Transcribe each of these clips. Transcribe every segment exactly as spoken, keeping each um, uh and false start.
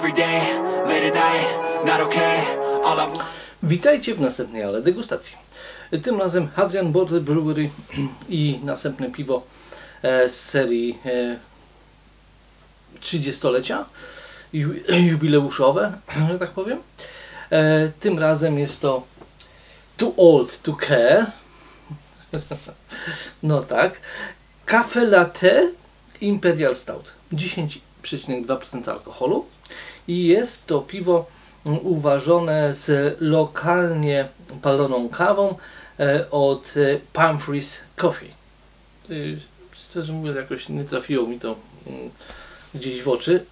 every day, late at night, not okay. All I... Witajcie w następnej ale degustacji. Tym razem Hadrian Border Brewery i następne piwo z serii trzydziestolecia jubileuszowe, że tak powiem. Tym razem jest to Too Old to Care. No tak. Cafe Latte Imperial Stout. dziesięć przecinek dwa procent alkoholu. I jest to piwo uważone z lokalnie paloną kawą od Palm Trees Coffee. Szczerze mówiąc, jakoś nie trafiło mi to gdzieś w oczy.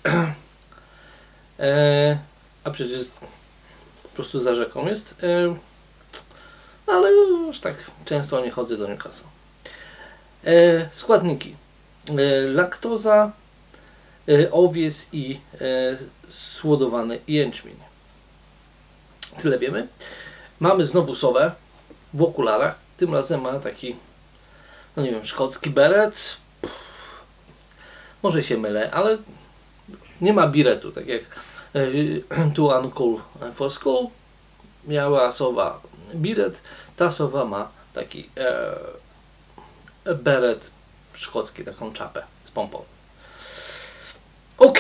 A przecież po prostu za rzeką jest. Ale już tak często nie chodzę do Newcastle. Składniki: laktoza, owies i słodowany jęczmień. Tyle wiemy. Mamy znowu sowę w okularach. Tym razem ma taki, no nie wiem, szkocki beret. Może się mylę, ale nie ma biretu, tak jak Too Uncool for School miała sowa biret, ta sowa ma taki e, beret szkocki, taką czapę z pompą. Ok.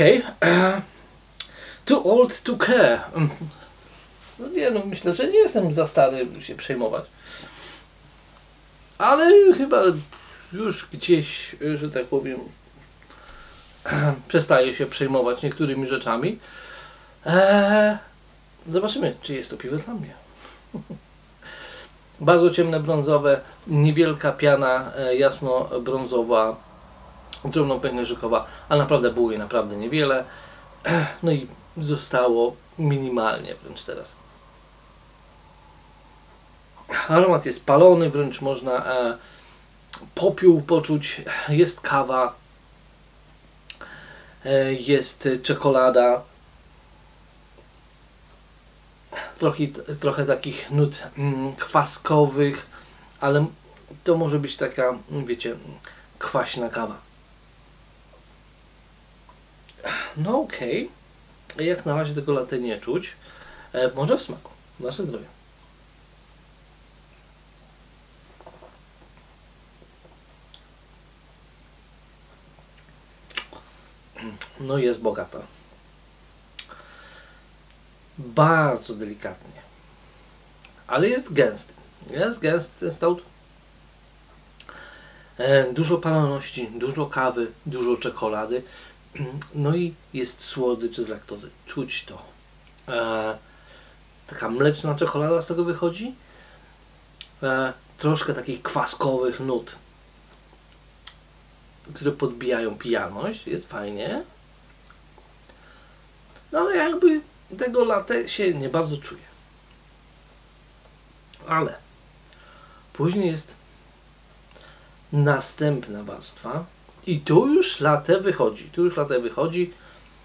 Too Old to Care. No nie, no myślę, że nie jestem za stary, by się przejmować. Ale chyba już gdzieś, że tak powiem, przestaję się przejmować niektórymi rzeczami. Eee, zobaczymy, czy jest to piwo dla mnie. Bardzo ciemne brązowe, niewielka piana, e, jasno-brązowa, drobno-pęcherzykowa, ale naprawdę było jej naprawdę niewiele. E, no i zostało minimalnie wręcz teraz. Aromat jest palony, wręcz można e, popiół poczuć. Jest kawa, e, jest czekolada. Trochę, trochę takich nut mm, kwaskowych, ale to może być taka, wiecie, kwaśna kawa. No okej. Okay. Jak na razie tego latte nie czuć. E, może w smaku. Wasze zdrowie. No jest bogata. Bardzo delikatnie. Ale jest gęsty. Jest gęsty ten stout. E, dużo paloności, dużo kawy, dużo czekolady. No i jest słodycz z laktozy. Czuć to. E, taka mleczna czekolada z tego wychodzi. E, troszkę takich kwaskowych nut, które podbijają pijalność. Jest fajnie. No ale jakby tego latte się nie bardzo czuje. Ale później jest następna warstwa i tu już latte wychodzi. Tu już latte wychodzi.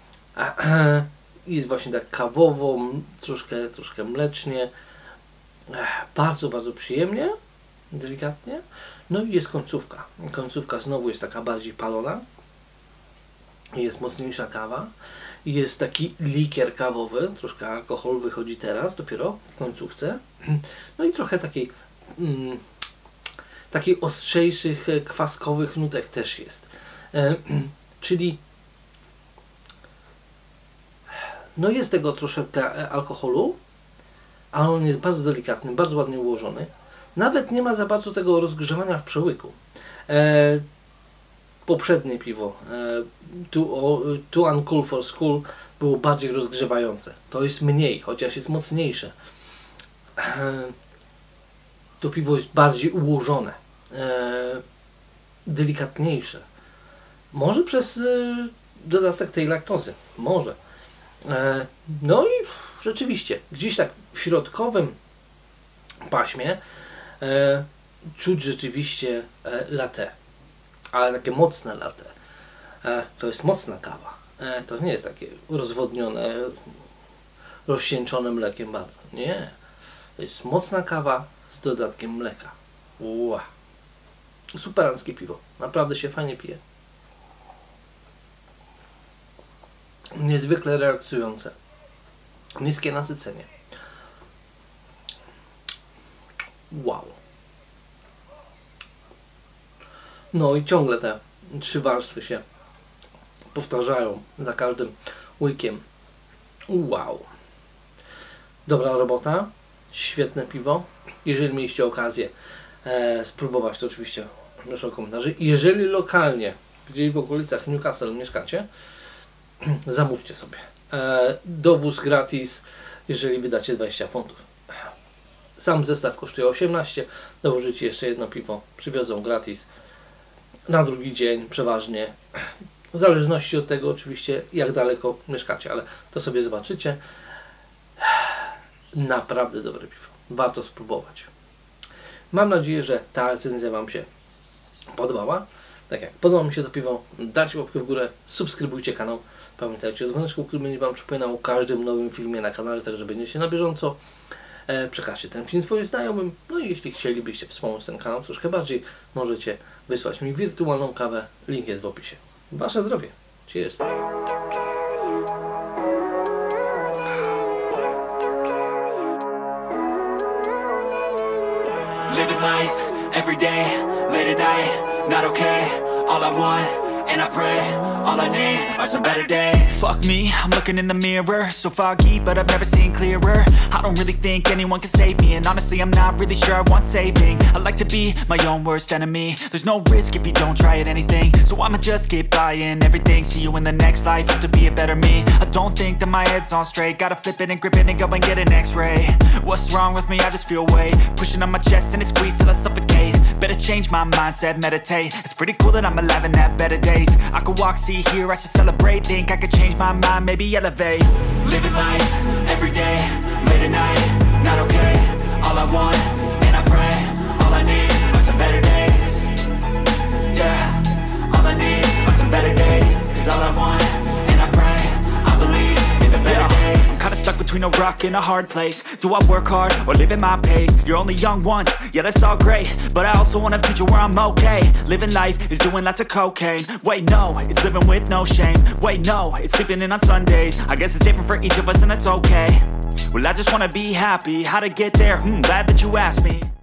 Jest właśnie tak kawowo, troszkę, troszkę mlecznie. Bardzo, bardzo przyjemnie. Delikatnie. No i jest końcówka. Końcówka znowu jest taka bardziej palona. Jest mocniejsza kawa. Jest taki likier kawowy. Troszkę alkohol wychodzi teraz, dopiero w końcówce. No i trochę takiej mm, takiej ostrzejszych, kwaskowych nutek też jest. E, czyli no jest tego troszeczkę alkoholu, ale on jest bardzo delikatny, bardzo ładnie ułożony. Nawet nie ma za bardzo tego rozgrzewania w przełyku. E, poprzednie piwo e, Too, Too Uncool for School było bardziej rozgrzewające. To jest mniej, chociaż jest mocniejsze. E, to piwo jest bardziej ułożone, e, delikatniejsze. Może przez e, dodatek tej laktozy. Może. E, no i rzeczywiście, gdzieś tak w środkowym paśmie e, czuć rzeczywiście e, latte. Ale takie mocne latte. E, to jest mocna kawa. E, to nie jest takie rozwodnione, rozcieńczone mlekiem bardzo. Nie. To jest mocna kawa z dodatkiem mleka. Ua. Superanckie piwo. Naprawdę się fajnie pije. niezwykle relaksujące. Niskie nasycenie. Wow. No i ciągle te trzy warstwy się powtarzają za każdym łykiem. Wow. Dobra robota. Świetne piwo. Jeżeli mieliście okazję e, spróbować, to oczywiście proszę o komentarze. Jeżeli lokalnie, gdzieś w okolicach Newcastle mieszkacie, zamówcie sobie. E, dowóz gratis, jeżeli wydacie dwadzieścia funtów. Sam zestaw kosztuje osiemnaście, dołożycie jeszcze jedno piwo, przywiozą gratis na drugi dzień przeważnie. W zależności od tego oczywiście, jak daleko mieszkacie, ale to sobie zobaczycie. Naprawdę dobre piwo. Warto spróbować. Mam nadzieję, że ta recenzja Wam się podobała. Tak jak podoba mi się to piwo, dajcie łapkę w górę, subskrybujcie kanał. Pamiętajcie o dzwoneczku, który będzie Wam przypominał o każdym nowym filmie na kanale, tak że będziecie na bieżąco. E, przekażcie ten film swoim znajomym. No i jeśli chcielibyście wspomóc ten kanał troszkę bardziej, możecie wysłać mi wirtualną kawę. Link jest w opisie. Wasze zdrowie. Cheers. Living life, every day, late at night, not okay. All I want, and I pray, all I need are some better days. Fuck me, I'm looking in the mirror, so foggy, but I've never seen clearer. I don't really think anyone can save me, and honestly I'm not really sure I want saving. I like to be my own worst enemy. There's no risk if you don't try at anything, so I'ma just keep buying everything. See you in the next life, have to be a better me. I don't think that my head's on straight, gotta flip it and grip it and go and get an x-ray. What's wrong with me? I just feel weight pushing on my chest and it squeezes till I suffocate. Better change my mindset, meditate. It's pretty cool that I'm alive and have better days. I could walk, see, hear, I should celebrate. Think I could change my mind, maybe elevate. Living life, every day, late at night, not okay. All I want, and I pray, all I need are some better days. Yeah, all I need are some better days. Cause all I want, and I pray, I believe in the better days. I'm kinda stuck between a rock and a hard place. Do I work hard or live at my pace? You're only young once, yeah that's all great, but I also want a future where I'm okay. Living life is doing lots of cocaine. Wait no, it's living with no shame. Wait no, it's sleeping in on Sundays. I guess it's different for each of us and that's okay. Well I just wanna be happy, how to get there, hmm, glad that you asked me.